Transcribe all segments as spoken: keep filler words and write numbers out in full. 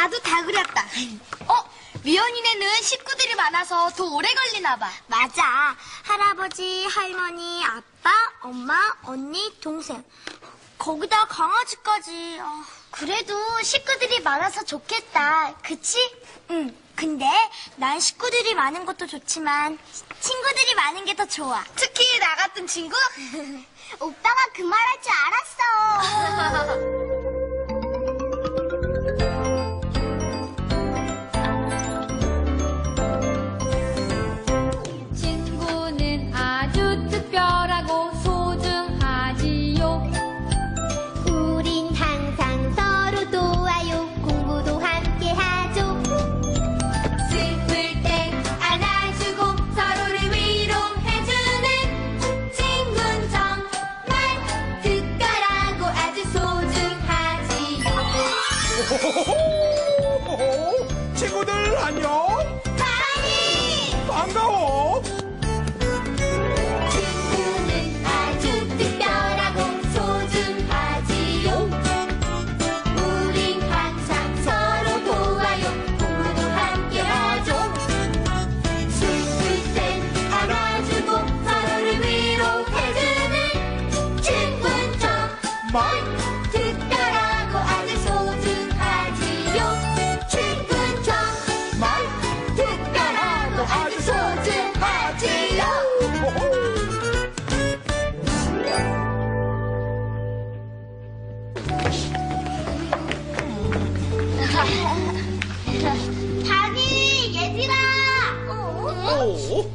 나도 다 그렸다. 어? 미연이네는 식구들이 많아서 더 오래 걸리나 봐. 맞아. 할아버지, 할머니, 아빠, 엄마, 언니, 동생. 거기다 강아지까지. 어. 그래도 식구들이 많아서 좋겠다. 그치? 응. 근데 난 식구들이 많은 것도 좋지만 친구들이 많은 게 더 좋아. 특히 나 같은 친구? 오빠가 그 말 할 줄 알았어. 친구들 안녕. 바니 반가워. 친구는 아주 특별하고 소중하지요. 우린 항상 서로 도와요. 공부도 함께하죠. 슬플 땐 안아주고 서로를 위로해주는 친구는 정말 특별하고 아주 소중하지요. 친구는 정말 특별하고 아주 소중하지요. 바니, 얘들아. 오,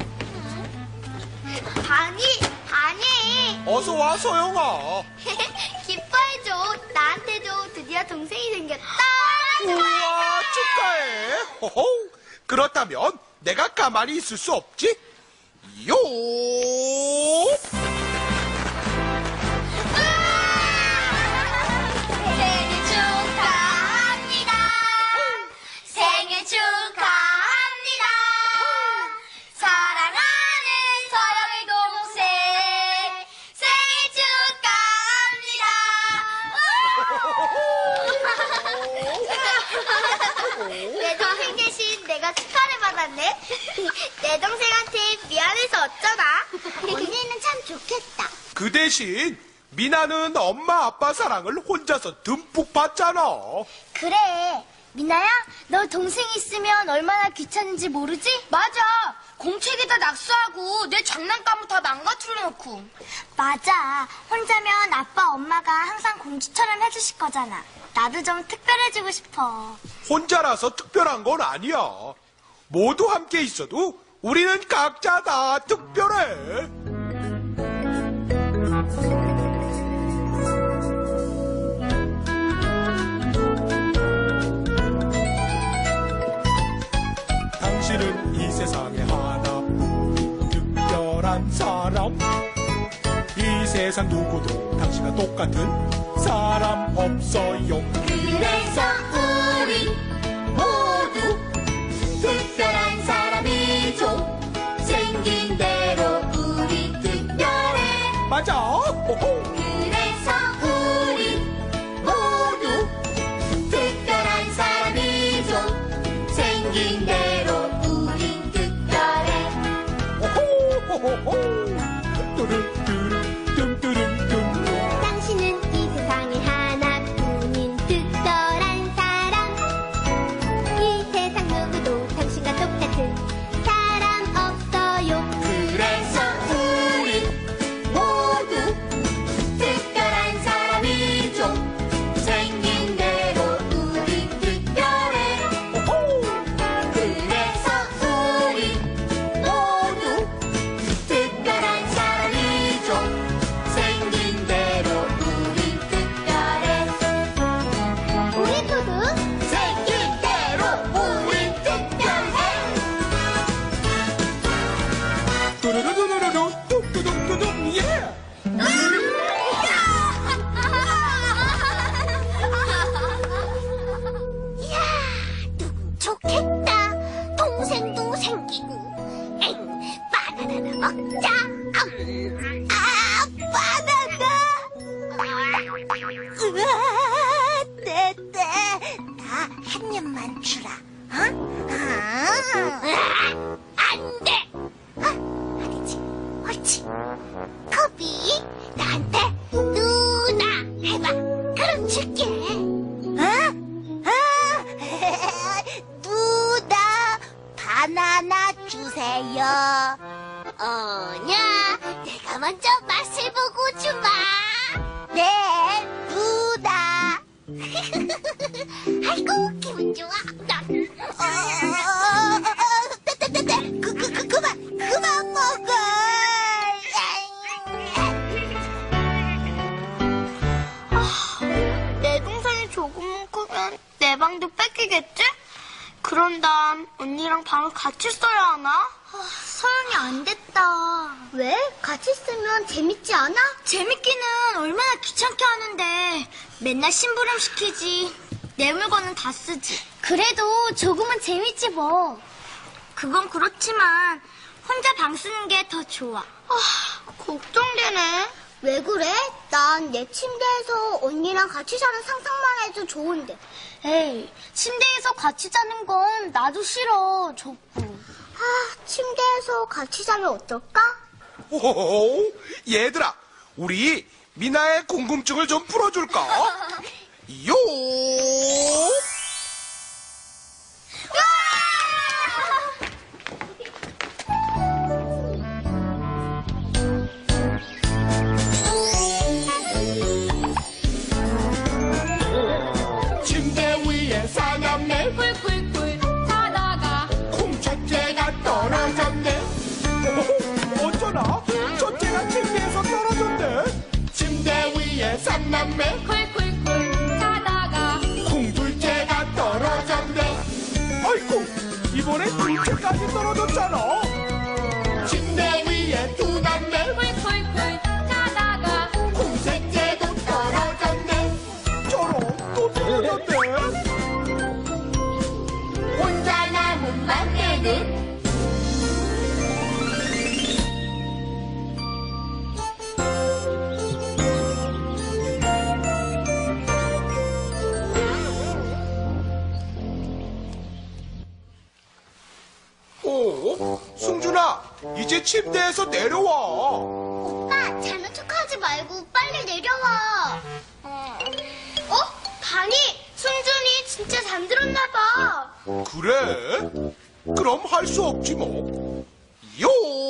바니, 바니. 어서 와 소영아. 기뻐해줘. 나한테도 드디어 동생이 생겼다. 우와 축하해. 호호. 그렇다면 내가 가만히 있을 수 없지. 요. 생일 축하합니다. 생일 축하합니다. 사랑하는 서영이 동생 생일 축하합니다. 내 동생 대신 내가 축하를 받았네. 내 동생한테 미안해서 어쩌나. 언니는 참 좋겠다. 그 대신 미나는 엄마 아빠 사랑을 혼자서 듬뿍 받잖아. 그래. 미나야, 너 동생 있으면 얼마나 귀찮은지 모르지? 맞아. 공책에다 낙서하고 내 장난감을 다 망가뜨려 놓고. 맞아. 혼자면 아빠, 엄마가 항상 공주처럼 해주실 거잖아. 나도 좀 특별해지고 싶어. 혼자라서 특별한 건 아니야. 모두 함께 있어도 우리는 각자 다 특별해. 당신은 이 세상에 하나뿐인 특별한 사람. 이 세상 누구도 당신과 똑같은 사람 없어요. 그래서 우리 모두 특별한 사람이죠. 생긴 대로 우리 특별해. 맞아. 호호. 그래서 우리 모두 특별한 사람이죠. 생긴 대로 우리 특별해. 호호호호. 뚜루뚜루 뚱뚜rum뚱. 당신은 이 세상에 하나뿐인 특별한 사람. 이 세상 누구도 당신과 똑같은 사람 없어요. 그래서 우리 모두 특별한 사람이죠. 생긴 대로 우리 특별해. 그래서 우리 모두 특별한 사람이죠. 생긴 대로 우리 특별해. 우리 모두 생긴 대로 우리 특별해. 뚜루루루루루 뚝뚜둥뚜둥 예. 이야, 좋겠다. 동생도 생기고. 엥, 바나나나 먹자. 음, 아, 바나나. 으아, 떼떼. 나 한 안 돼. 아, 알겠지. 옳지. 코비, 나한테 누나 해봐. 그럼 줄게. 어? 아, 누나, 바나나 주세요. 어냐, 내가 먼저 맛을 보고 주마. 네, 누나. 아이고, 기분 좋아. 나. 어, 어, 어, 어, 떼, 떼, 떼. 그, 그, 그, 그만, 그만 먹어. 내 동생이 조금만 크면 내 방도 뺏기겠지? 그런 다음 언니랑 방을 같이 써야 하나? 서영이 안 됐다. 왜? 같이 쓰면 재밌지 않아? 재밌기는 얼마나 귀찮게 하는데 맨날 심부름 시키지. 내 물건은 다 쓰지. 그래도 조금은 재밌지 뭐. 그건 그렇지만 혼자 방 쓰는 게 더 좋아. 아, 걱정되네. 왜 그래? 난 내 침대에서 언니랑 같이 자는 상상만 해도 좋은데. 에이, 침대에서 같이 자는 건 나도 싫어, 좁고. 아, 침대에서 같이 자면 어떨까? 오호호, 얘들아, 우리 미나의 궁금증을 좀 풀어줄까? 요! 침대 위에 사납네. 꿀꿀꿀 자다가 콩팥째가 떨어졌네. 오호, 어쩌나? 첫째가 침대에서 떨어졌네. 침대 위에 삼남매. 꿀꿀꿀 자다가 콩둘째가 떨어졌네. 아이고, 이번에 둘째까지 떨어졌잖아. 침대 위에 두 남매. 꿀꿀꿀 자다가 콩셋째도 떨어졌네. 저런, 또 떨어졌네. 혼자 남은 막내는 오, 승준아, 이제 침대에서 내려와. 오빠, 자는 척하지 말고 빨리 내려와. 어? 다니, 승준이 진짜 잠들었나 봐. 그래? 그럼 할 수 없지 뭐. 요!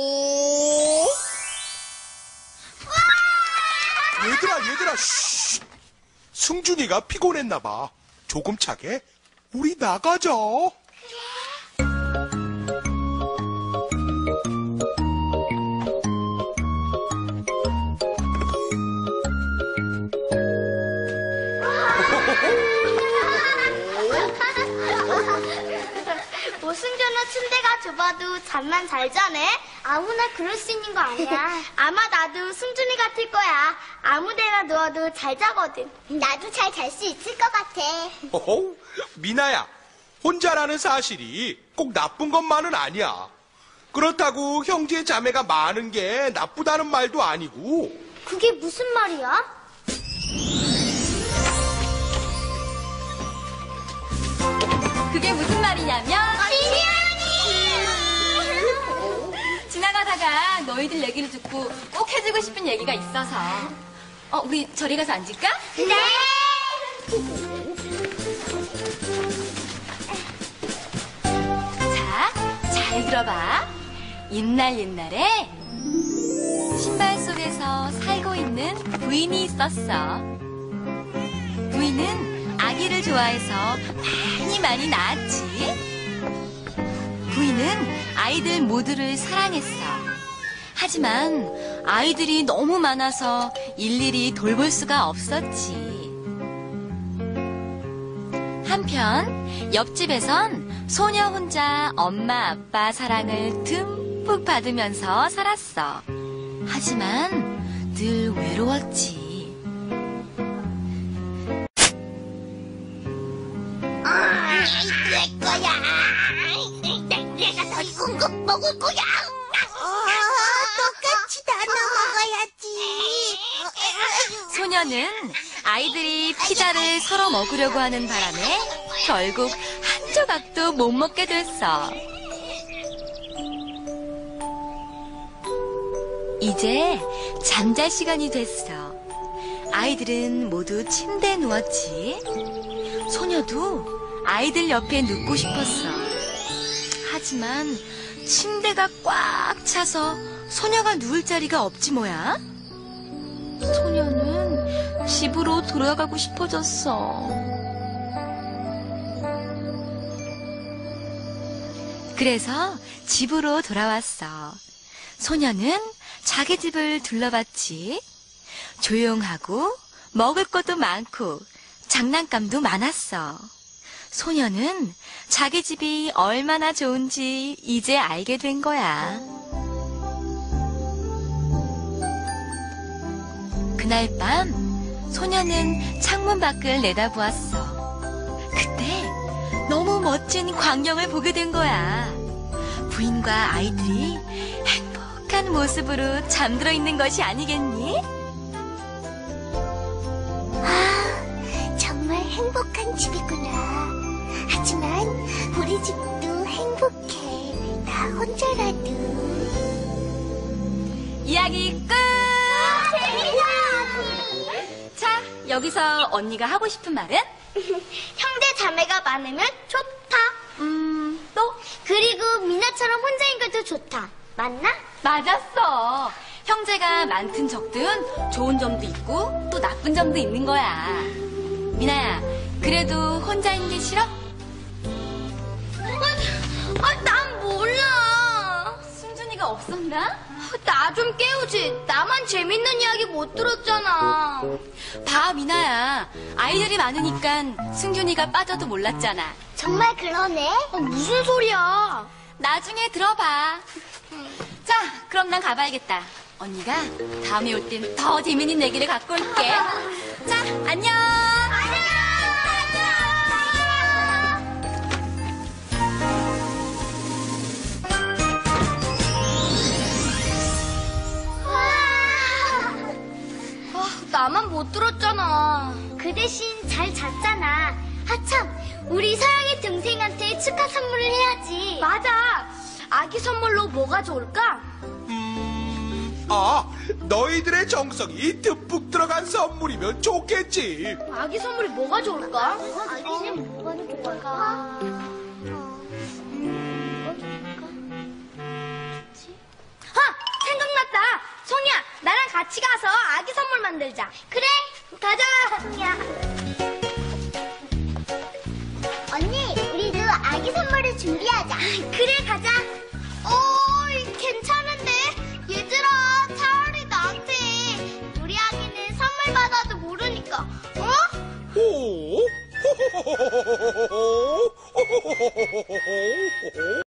얘들아, 얘들아, 쉬. 승준이가 피곤했나 봐. 조금 차게 우리 나가자. 뭐 승준은 침대가 좁아도 잠만 잘 자네? 아무나 그럴 수 있는 거 아니야. 아마 나도 승준이 같을 거야. 아무데나 누워도 잘 자거든. 나도 잘 잘 수 있을 것 같아. 어허, 미나야, 혼자라는 사실이 꼭 나쁜 것만은 아니야. 그렇다고 형제 자매가 많은 게 나쁘다는 말도 아니고. 그게 무슨 말이야? 그게 무슨 말이냐면 지나가다가 너희들 얘기를 듣고 꼭 해주고 싶은 얘기가 있어서 어 우리 저리 가서 앉을까? 네. 자, 잘 들어봐. 옛날 옛날에 신발 속에서 살고 있는 부인이 있었어. 부인은 아기를 좋아해서 많이 많이 낳았지. 부인은 아이들 모두를 사랑했어. 하지만 아이들이 너무 많아서 일일이 돌볼 수가 없었지. 한편 옆집에선 소녀 혼자 엄마 아빠 사랑을 듬뿍 받으면서 살았어. 하지만 늘 외로웠지. 내 거야. 내, 내가 더 익은 거 먹을 거야. 똑같이 나눠 먹어야지. 소녀는 아이들이 피자를 서로 먹으려고 하는 바람에 결국 한 조각도 못 먹게 됐어. 이제 잠잘 시간이 됐어. 아이들은 모두 침대에 누웠지. 소녀도 아이들 옆에 눕고 싶었어. 하지만 침대가 꽉 차서 소녀가 누울 자리가 없지 뭐야. 소녀는 집으로 돌아가고 싶어졌어. 그래서 집으로 돌아왔어. 소녀는 자기 집을 둘러봤지. 조용하고 먹을 것도 많고 장난감도 많았어. 소녀는 자기 집이 얼마나 좋은지 이제 알게 된 거야. 그날 밤 소녀는 창문 밖을 내다보았어. 그때 너무 멋진 광경을 보게 된 거야. 부인과 아이들이 행복한 모습으로 잠들어 있는 것이 아니겠니? 아, 정말 행복한 집이구나. 하지만 우리 집도 행복해. 나 혼자라도. 이야기 끝! 자, 여기서 언니가 하고 싶은 말은? 형제 자매가 많으면 좋다. 음, 또? 그리고 미나처럼 혼자인 것도 좋다. 맞나? 맞았어. 형제가 많든 적든 좋은 점도 있고 또 나쁜 점도 있는 거야. 미나야, 그래도 혼자 있는 게 싫어? 아, 난 몰라. 승준이가 없었나? 나 좀 깨우지. 나만 재밌는 이야기 못 들었잖아. 봐, 미나야. 아이들이 많으니까 승준이가 빠져도 몰랐잖아. 정말 그러네. 어, 무슨 소리야? 나중에 들어봐. 자, 그럼 난 가봐야겠다. 언니가 다음에 올 땐 더 재밌는 얘기를 갖고 올게. 자, 안녕. 나만 못 들었잖아. 그 대신 잘 잤잖아. 하참, 우리 서영이 동생한테 축하 선물을 해야지. 맞아. 아기 선물로 뭐가 좋을까? 아, 너희들의 정성이 듬뿍 들어간 선물이면 좋겠지. 아기 선물이 뭐가 좋을까? 아기는 뭐가 좋을까? 아, 생각났다. 송이야, 나랑 같이 가서 아기 선물 만들자. 그래, 가자. 송이야. 언니, 우리도 아기 선물을 준비하자. 그래, 가자. 어, 괜찮은데? 얘들아, 차라리 나한테. 우리 아기는 선물 받아도 모르니까. 어? 오?